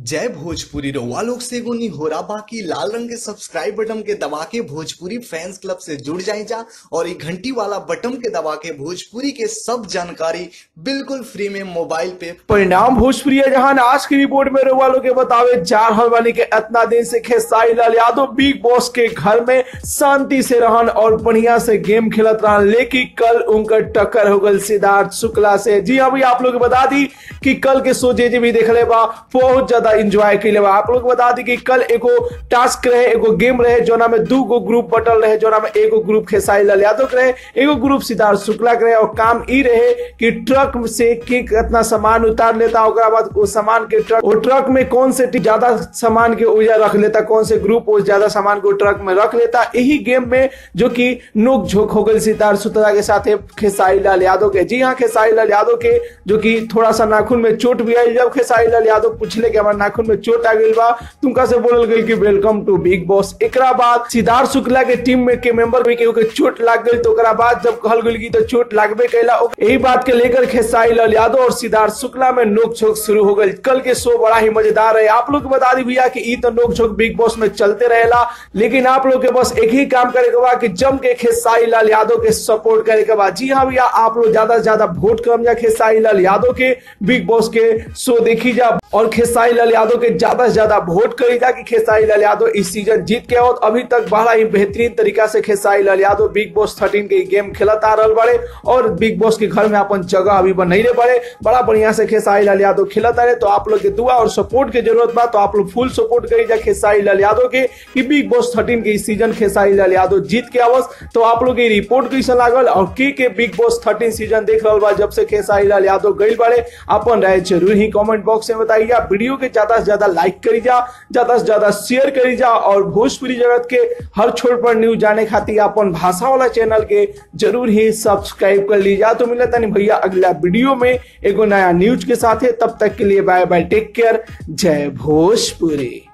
जय भोजपुरी रउआ लोग से एगो निहोरा बाकी लाल रंग के सब्सक्राइब बटन के दबा के भोजपुरी फैंस क्लब से जुड़ जाए जा और ये घंटी वाला बटन के दबा के भोजपुरी के सब जानकारी बिल्कुल फ्री में मोबाइल पे परिणाम भोजपुरी है। जहां आज की रिपोर्ट में रउआ लोग के बतावे जा रहल बानी के इतना दिन से खेसारी लाल यादव बिग बॉस के घर में शांति से रहन और बढ़िया से गेम खेलत रहन, लेकिन कल उनकर टक्कर हो गल सिद्धार्थ शुक्ला से। जी हाँ भैया, आप लोग बता दी कि कल के शो जे भी देख ले बा बहुत ज्यादा एंजॉय के लिए। आप लोग बता दी कि कल एगो टास्क रहे, एगो गेम रहे जोना में दू गो ग्रुप बटल रहे, जोना में एगो ग्रुप खेसारी लाल यादव के रहे, एगो ग्रुप सिद्धार्थ शुक्ला के रहे। और काम ई रहे कि ट्रक से कितना सामान उतार लेता, ओकरा बाद उस सामान के ट्रक में कौन से ज्यादा सामान के ओजा रख लेता, कौन से ग्रुप उस ज्यादा सामान को ट्रक में रख लेता। यही गेम में जो कि नोक झोंक हो गई सिद्धार्थ शुक्ला के साथ खेसारी लाल यादव के। जी हाँ, खेसारी लाल यादव के जो कि थोड़ा सा नाखून में चोट भी आई। जब खेसारी लाल यादव पूछले कि हमारे नाखून में चोट आ गई बा, तुमका से बोलल गई कि वेलकम टू बिग बॉस। एकरा बाद सिद्धार्थ शुक्ला के टीम में के मेंबर में के चोट लाग गई, तो ओकरा बाद जब कहल गई कि तो चोट लागबे कैला। यही बात के लेकर खेसारी लाल यादव और सिद्धार्थ शुक्ला में नोक झोंक शुरू हो गई। कल के शो बड़ा ही मजेदार है। आप लोग बता दी भैया कि ई तो नोक झोंक बिग बॉस में चलते रहेला, लेकिन आप लोग के बस एक ही काम करे के बा कि जम के खेसारी लाल यादव के सपोर्ट करे के बा। जी हाँ भैया, आप लोग ज्यादा से ज्यादा वोट करम जा खेसारी लाल यादव के बिग बॉस के शो देखी जा और खेसारी लाल यादव के ज्यादा से ज्यादा वोट करी जा कि खेसारी लाल यादव इस सीजन जीत के आओ। अभी तक बड़ा ही बेहतरीन तरीका से खेसारी लाल यादव बिग बॉस 13 के गेम खेलत आ रहल बड़े और बिग बॉस के घर में अपन जगह अभी बनैले बड़े। बड़ा बढ़िया से खेसारी लाल यादव खेलत आ रहे। तो आप लोग के दुआ और सपोर्ट के जरूरत बा, तो आप लोग फुल सपोर्ट करी जा खेसारी लाल यादव के कि बिग बॉस 13 के इस सीजन खेसारी लाल यादव जीत के आवस। तो आप लोग की रिपोर्ट कैसा लागल और के बिग बॉस 13 सीजन देख रहल बा जब से खेसारी लाल यादव गई बड़े, अपन राय जरूर ही कमेंट बॉक्स में बताइए। वीडियो के ज्यादा से ज्यादा लाइक करी जा, ज्यादा से ज्यादा शेयर करी जा और भोजपुरी जगत के हर छोर पर न्यूज जाने खातिर अपन भाषा वाला चैनल के जरूर ही सब्सक्राइब कर लीजिए। तो मिलता नहीं भैया अगला वीडियो में एगो नया न्यूज के साथ। तब तक के लिए बाय बाय, टेक केयर, जय भोजपुरी।